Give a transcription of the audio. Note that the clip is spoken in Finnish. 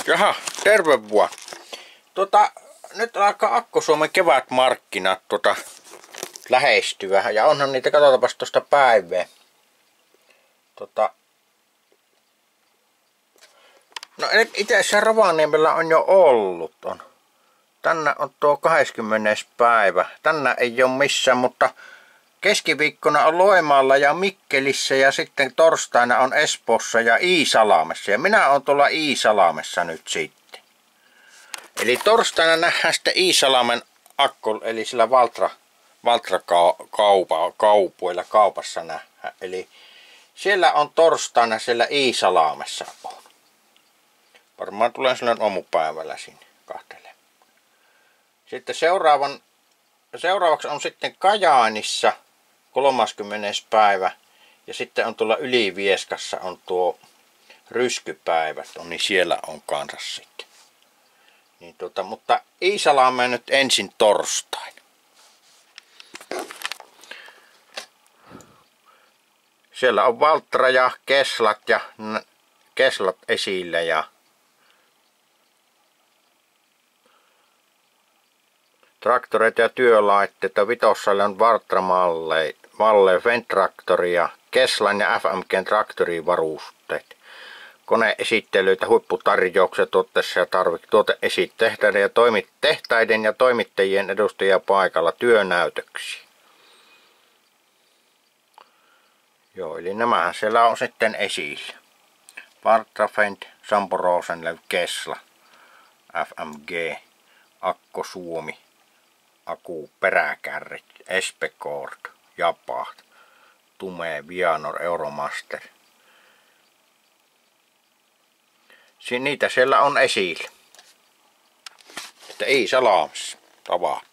Jaha, terve vuo. Nyt alkaa Akko-Suomen kevätmarkkinat lähestyä. Ja onhan niitä, katsotaanpas tuosta päivää. No itse asiassa Rovaniemellä on jo ollut. Tänään on tuo 20. päivä. Tänään ei ole missään, mutta keskiviikkona on Loimaalla ja Mikkelissä ja sitten torstaina on Espoossa ja Iisalmessa. Ja minä olen tuolla Iisalmessa nyt sitten. Eli torstaina nähdään sitten Iisalmen Akko, eli sillä Valtra-kaupoilla kaupassa nähdään. Eli siellä on torstaina siellä Iisalmessa on. Varmaan tulen silloin aamupäivällä sinne kahtelemaan. Sitten seuraavaksi on sitten Kajaanissa 30. päivä. Ja sitten on tuolla Ylivieskassa on tuo ryskypäivät, niin siellä on kanssa sitten. Niin mutta Iisalmeen nyt ensin torstain. Siellä on Valtra ja Keslat esillä ja traktoreita ja työlaitteita. Vitossalle on Valtre Fendt-traktori ja Keslan ja FMGn traktorivarusteet. Koneesittelyitä, huipputarjouksia tuotteessa ja tehtaiden ja toimittajien edustajia paikalla työnäytöksiä. Joo, eli nämähän siellä on sitten esillä. Valtra, Fendt, Sampo Rosenlöv, Kesla, FMG, Akko Suomi, Aku Peräkärrit, Espekord, Japaht, Tume, Vianor, Euromaster. Niitä siellä on esillä. Että Iisalmessa tavat.